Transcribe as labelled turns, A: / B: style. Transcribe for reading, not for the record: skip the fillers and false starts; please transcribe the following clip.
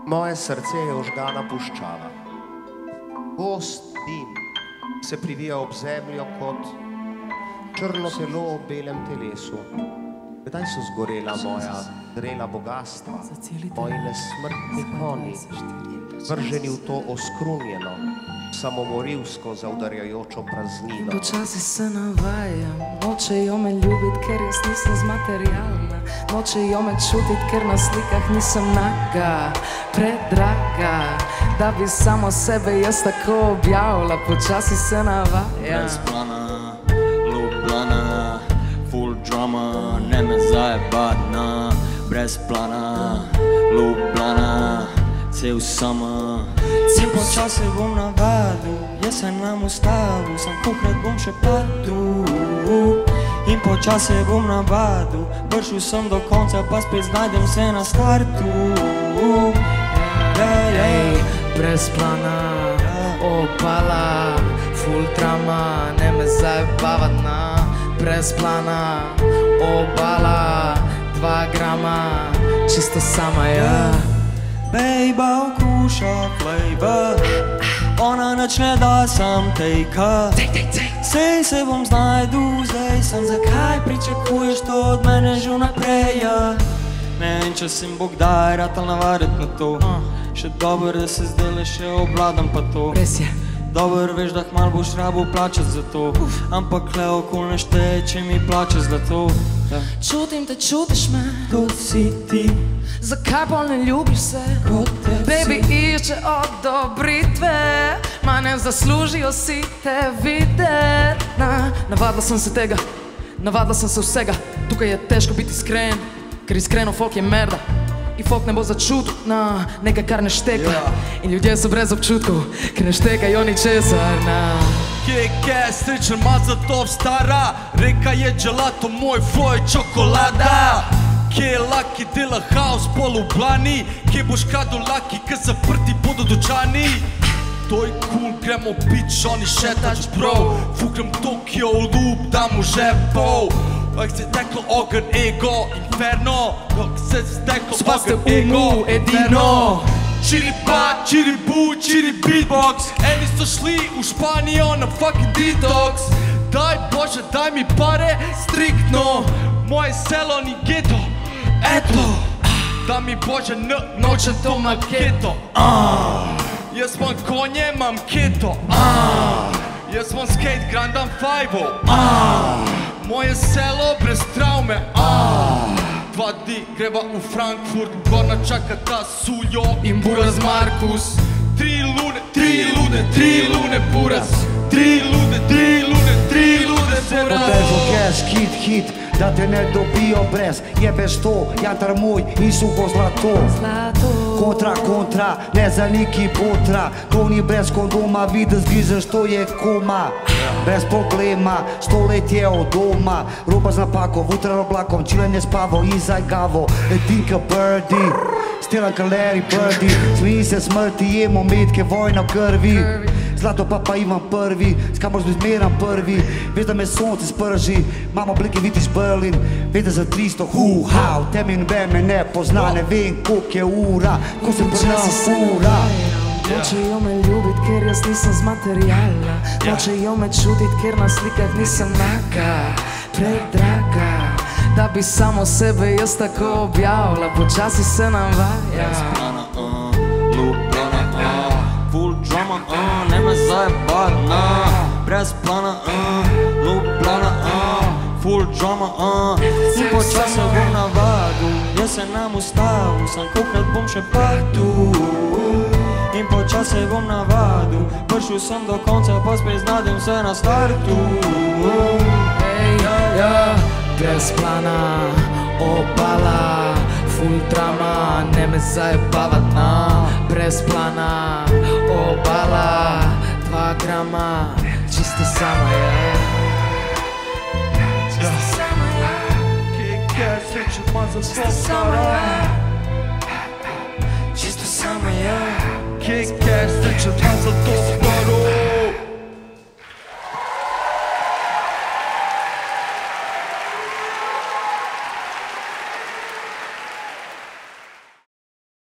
A: Moje srce je ožgana puščava. Gost dim se privija ob zemljo kot črno telo ob belem telesu. Kdaj so zgorela moja zrela bogatstva, moji nesmrtni konji, vrženi v to oskrunjeno, samomorilsko zaudarjajočo praznino.
B: Počasi se navajam, nočejo me ljubit, ker jaz nisem zmaterialna. Nočejo me čutit, ker na slikah nisem naga, predraga, da bi samo sebe jaz tako objavila. Počasi se navajam.
C: Brez plana, Ljubljana, full drama, ne me zajebat na. Brez plana, Ljubljana, cel sama. In počasi bom navadil, jaz se nam ustavil, sam kokrat bom še padil. In počasi bom navadil, vršil sem do konca, pa spet znajdem se na startu.
B: Brez plana, opala, full drama, ne me zajebavat na. Brez plana, obala, 2 grama, čisto sama ja.
C: Bejba okuša flavor, ona nič ne da, sam take-a. Sej se bom znajdu, zdaj sem, zakaj pričakuješ to od mene že vnaprej, ja. Ne vem, če sem bo kdaj ratal navarit na to. Še dober, da se zdajle še obvladam pa to.
B: Res je.
C: Dober, veš, da kmalu boš rabil plačat za to. Ampak le okol ne šteje, če mi plačaš za to.
B: Čutim te, čutiš me,
C: kot si ti.
B: Zakaj bolj ne ljubiš se? Baby išče odobritve, ma ne zaslužijo si te videt. Navadila sem se tega, navadila sem se vsega. Tukaj je težko biti iskren, ker iskreno folk je merda. In folk ne bo začutil na nekaj, kar ne šteka. In ljudje so brez občutkov, ker ne štekajo ničesar na.
D: Kje srečen ma zato stara, reka je gelato, moj flow je čokolada. Kje je laki dela house po Ljubljani, kje boš kado laki, kad zaprti bodo dućani. To je cool, gremo bitch, oni šetač bro, fuknem Tokio, Ljub, dam u žepov. Dok se teklo ogen ego, inferno, dok se steklo ogen ego,
B: edino.
D: Čiri pa, čiri bu, čiri beatbox, eni so šli u Španijo na fucking detox. Daj Bože, daj mi pare, striktno, moje selo ni geto, eto. Daj mi Bože, noćem to maketo. Jaz imam konje, imam keto. Jaz imam skate, grandam fajvo. Moje selo brez traume. 2 dni greva u Frankfurt, gorna čaka ta Sujo
B: In Buraz Markus.
D: 3 lune, 3 lune, 3 lune Buraz. 3 lune, 3 lune, 3 lune Buraz.
E: Potežo cash, hit, da te ne dobijo brez. Jebeš to, jantar moj in suho zlato. Kontra, ne za niki potra. To ni brez kondoma, vidiš, zgrizeš, to je koma. Brez problema, stoletje od doma. Roba z napako, vutra oblakom, čile ne spavo in zajgavo. Edinka birdie, stelan kaleri birdie. Smiji se smrti, jemo metke, vojna v krvi. Zlato pa imam prvi, s kamor zmeram prvi. Veš da me sonce sprži, mamo blike vidiš Berlin. Veš da za 300 hu-ha, v temi me ne pozna. Ne vem koliko je ura, ko se počasi fura.
B: Nočejo me ljubit, ker jaz nisem zmaterialna. Nočejo me čutit, ker na slikah nisem naga, predraga, da bi samo sebe jaz tako objavila. Počasi se navajam.
C: Full drama, ne me zajebat na. Brez plana, Ljubljana, full drama, In počasi bom navadil, jaz se nam ustavil, sam kokrat bom še padil. In počasi bom navadil, prišel sem do konca, pa spet znajdem se na startu.
B: Brez plana, opala, full drama, ne me zajebavat na. Brez plana, obala, 2 grama, čisto sama je. Čisto sama je.
D: Kje srečen ma zato
B: Čisto sama
D: stara,
B: je. Čisto sama je.
D: kje srečen ma zato